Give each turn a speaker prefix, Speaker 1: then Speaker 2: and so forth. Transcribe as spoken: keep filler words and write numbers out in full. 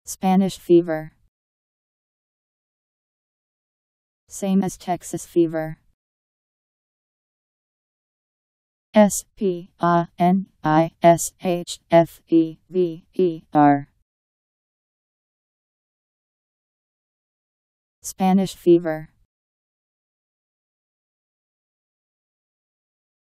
Speaker 1: Spanish fever. Same as Texas fever. S P A N I S H F E V E R. Spanish fever.